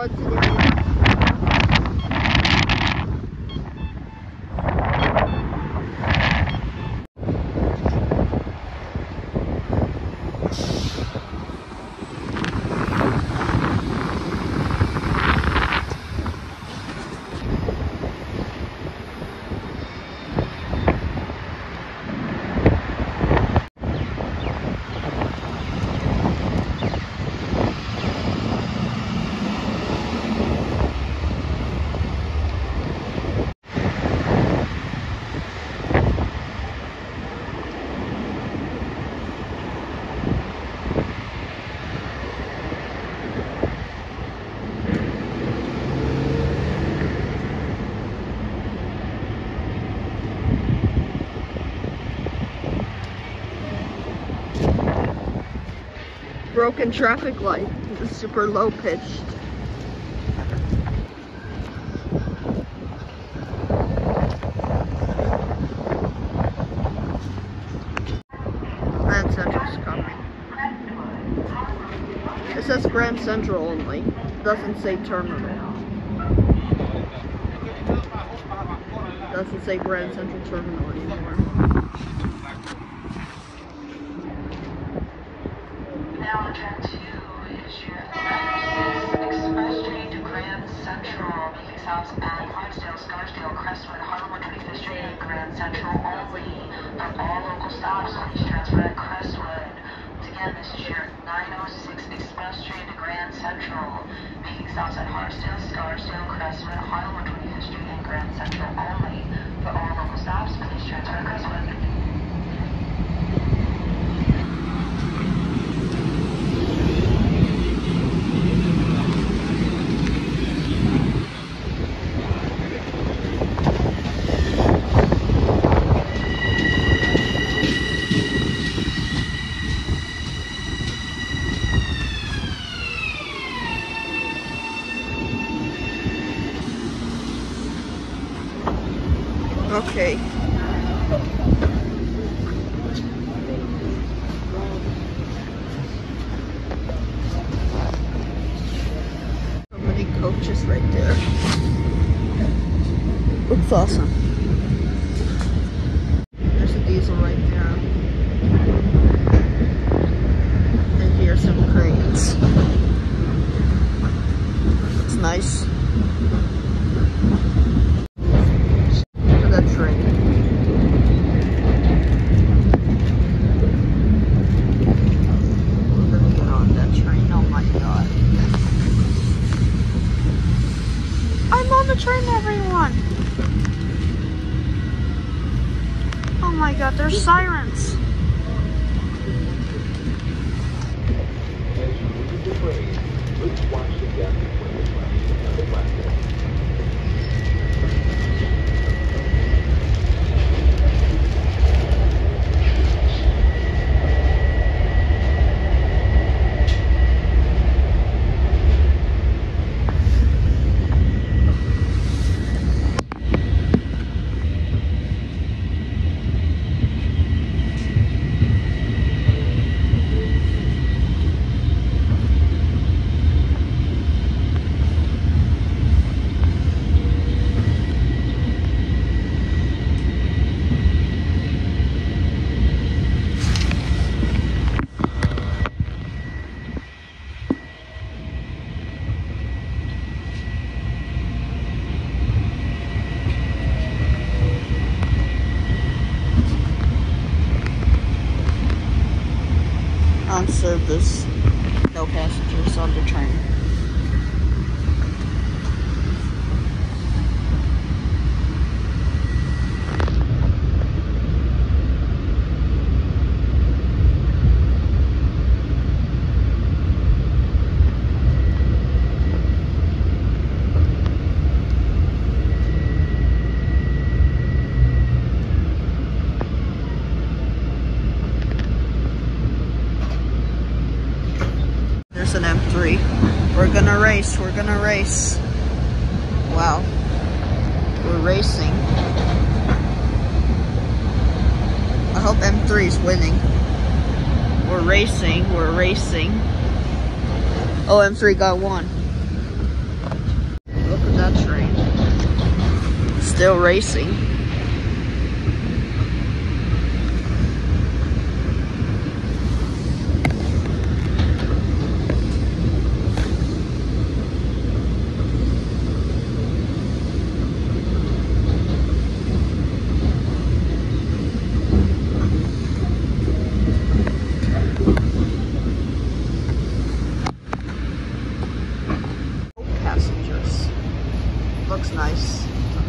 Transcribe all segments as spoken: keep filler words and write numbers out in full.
to the broken traffic light. It's super low pitched. Grand Central's coming. It says Grand Central only. It doesn't say terminal. It doesn't say Grand Central Terminal anymore. Now track two is your express train to Grand Central, making stops at Hartsdale, Scarsdale, Crestwood, Harlem one twenty-fifth Street, and Grand Central only. For all local stops, please transfer at Crestwood. Once again, this is your nine oh six express train to Grand Central, making stops at Hartsdale, Scarsdale, Crestwood, Harlem one twenty-fifth Street, and Grand Central only. For all local stops, please transfer at Crestwood. Okay. So many coaches right there. Looks awesome. There's a diesel right there. And here's some cranes. It's nice. Train. We're gonna get on that train. Oh my god. I'm on the train, everyone! Oh my god, there's sirens! On service, no passengers on the train. An M three. We're gonna race, we're gonna race. Wow. We're racing. I hope M three is winning. We're racing, we're racing. Oh, M three got one. that train. Still racing. Passengers. Looks nice.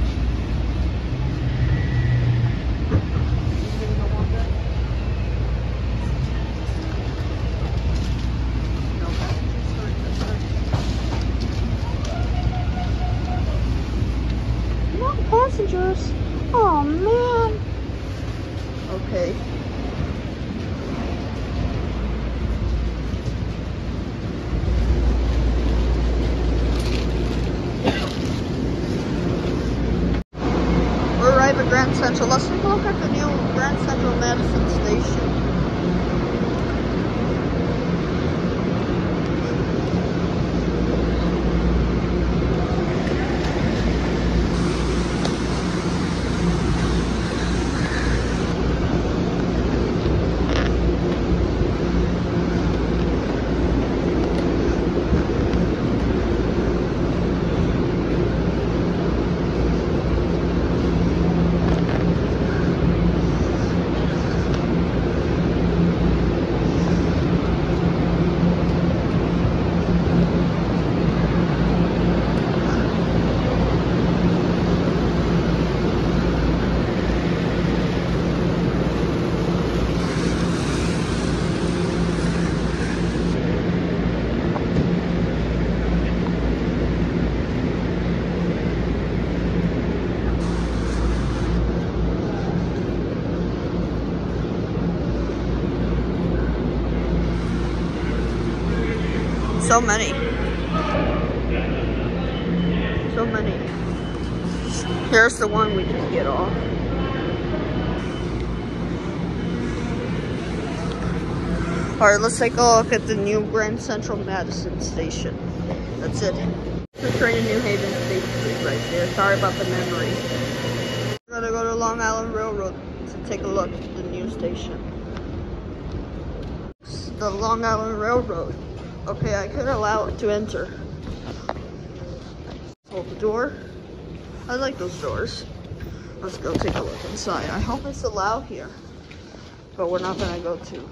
No passengers. Oh man. Okay. We're arrived at Grand Central. Let's take a look at the new Grand Central Madison station. So many. So many. Here's the one we just get off. Alright, let's take a look at the new Grand Central Madison station. That's it. The train in New Haven State Street right there. Sorry about the memory. We're gonna go to Long Island Railroad to take a look at the new station. It's the Long Island Railroad. Okay, I could allow it to enter. Hold the door. I like those doors. Let's go take a look inside. I hope it's allowed here, but we're not gonna go to.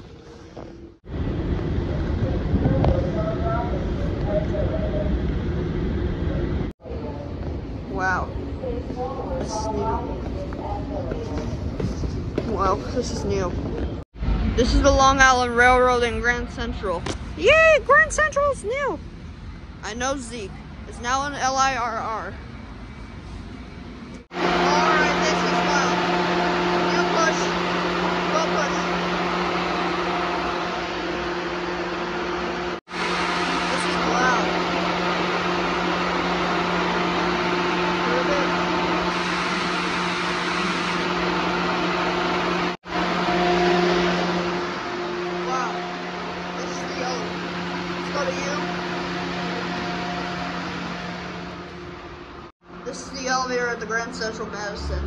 Wow. This is new. Wow, this is new. This is the Long Island Railroad in Grand Central. Yay, Grand Central is new. I know Zeke. It's now an L I R R. Alright, this is loud. You push. Go push. This is loud. Here it is. Wow. This is the yellow. Let's go to you. This is the elevator at the Grand Central Madison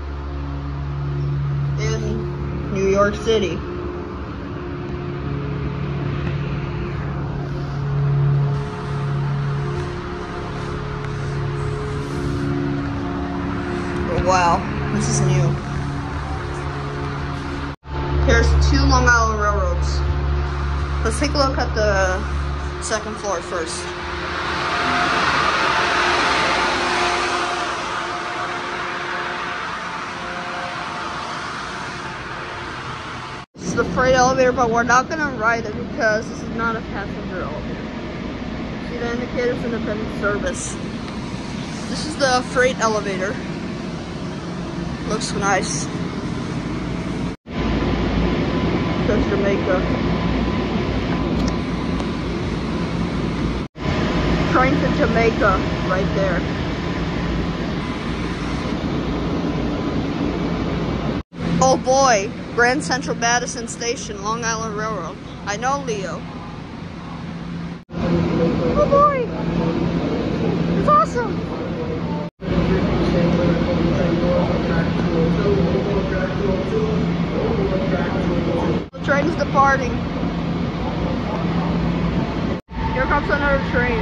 in New York City. Oh, wow, this is new. Here's two Long Island Railroads. Let's take a look at the second floor first. The freight elevator, but we're not gonna ride it because this is not a passenger elevator. See the indicators, independent service. This is the freight elevator. Looks nice. Says Jamaica. Train to Jamaica right there. Oh boy, Grand Central Madison Station, Long Island Railroad. I know Leo. Oh boy, it's awesome. awesome. The train is departing. Here comes another train.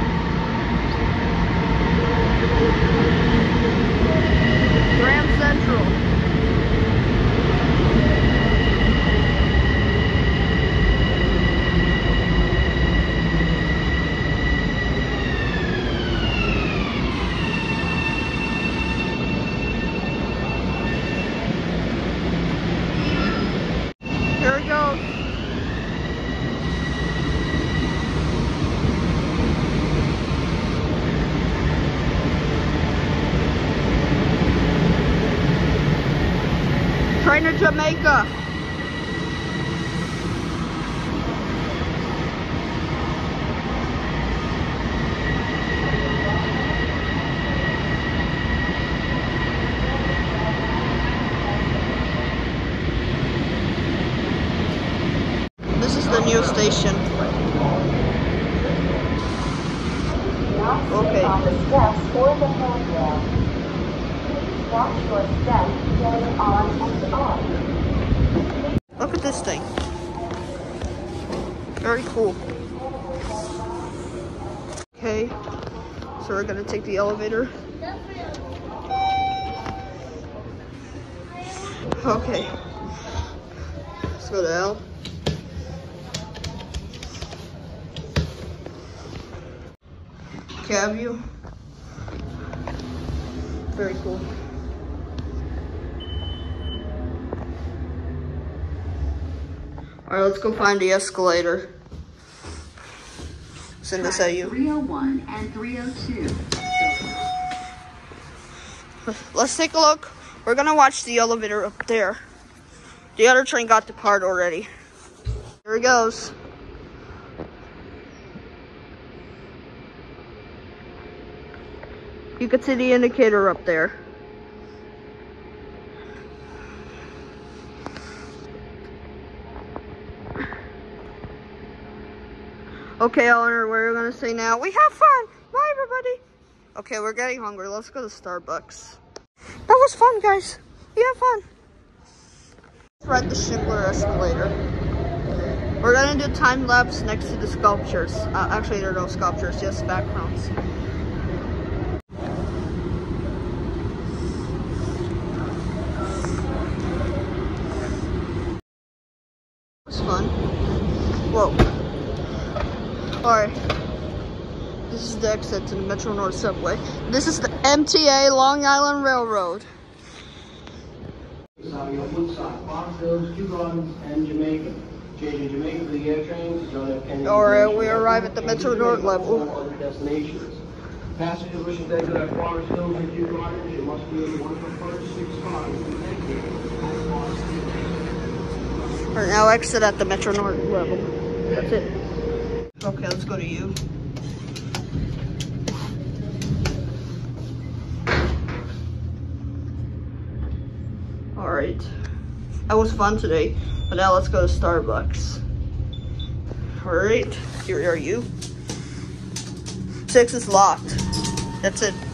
Grand Central. Here it goes. Train to Jamaica. This is the new station. Okay. On the steps or the handrail. Please watch your steps going on and off. Look at this thing. Very cool. Okay, so we're gonna take the elevator. Okay, let's go to L. Cab view. Very cool. Alright, let's go find the escalator. Send this at you. three oh one and three oh two. Let's take a look. We're gonna watch the elevator up there. The other train got depart already. Here it goes. You can see the indicator up there. Okay, Elinor, what are we gonna say now? We have fun! Bye, everybody! Okay, we're getting hungry. Let's go to Starbucks. That was fun, guys. We had fun. Let's ride the Schindler escalator. We're gonna do time lapse next to the sculptures. Uh, actually, there are no sculptures, just backgrounds. It was fun. Whoa. Alright. This is the exit to the Metro North subway. This is the M T A Long Island Railroad. Alright, we arrive at the Metro North level. Passengers wishing to exit at Forest Hills and Kew Gardens, you must be in one of the first six cars. Alright, now exit at the Metro North level. That's it. Okay, let's go to you. Alright. That was fun today. But now let's go to Starbucks. Alright, here are you. Six is locked. That's it.